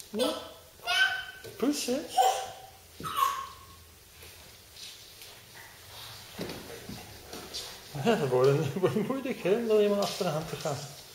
Ja. Poetsen? Ja, dat wordt moeilijk, hè, om er iemand achteraan te gaan.